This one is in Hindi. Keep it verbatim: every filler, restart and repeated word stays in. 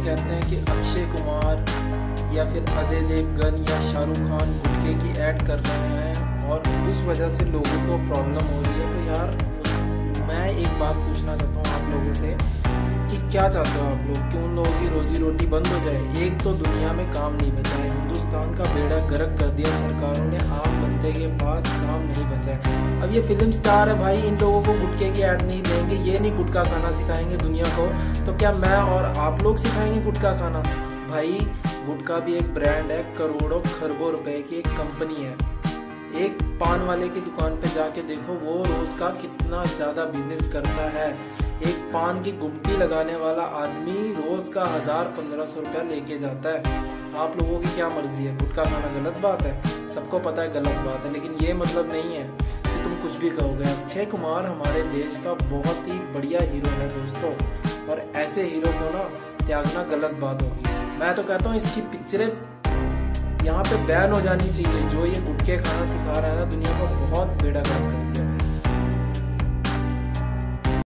कहते हैं कि अक्षय कुमार या फिर अजय देवगन या शाहरुख खान गुटखे की ऐड कर रहे हैं और उस वजह से लोगों को प्रॉब्लम हो रही है। तो यार मैं एक बात पूछना चाहता हूँ आप लोगों से कि क्या चाहते हो आप लोग कि उन लोगों की रोजी रोटी बंद हो जाए? एक तो दुनिया में काम नहीं बचा है, हिंदुस्तान का बेड़ा गर्क कर दिया सरकारों ने, आम बंदे के पास काम नहीं बचा है। अब ये फिल्म स्टार है भाई, इन लोगों को गुटखे की ऐड नहीं देंगे, ये नहीं गुटखा खाना सिखाएंगे दुनिया को, तो क्या मैं और आप लोग सिखाएंगे गुटखा खाना? भाई गुटखा भी एक ब्रांड है, करोड़ों खरबों रुपए की एक कंपनी है। एक पान वाले की दुकान पे जाके देखो वो रोज का कितना ज्यादा बिजनेस करता है। एक पान की गुमटी लगाने वाला आदमी रोज का हजार पंद्रह सौ रुपया लेके जाता है। आप लोगों की क्या मर्जी है? गुटखा खाना गलत बात है, सबको पता है गलत बात है, लेकिन ये मतलब नहीं है कि तुम कुछ भी कहोगे। अक्षय कुमार हमारे देश का बहुत ही बढ़िया हीरो है दोस्तों, और ऐसे हीरो को ना त्यागना गलत बात होगी। मैं तो कहता हूँ इसकी पिक्चरें यहाँ पे बैन हो जानी चाहिए। जो ये गुटखे खाना सिखा रहा है ना दुनिया को, बहुत बेड़ा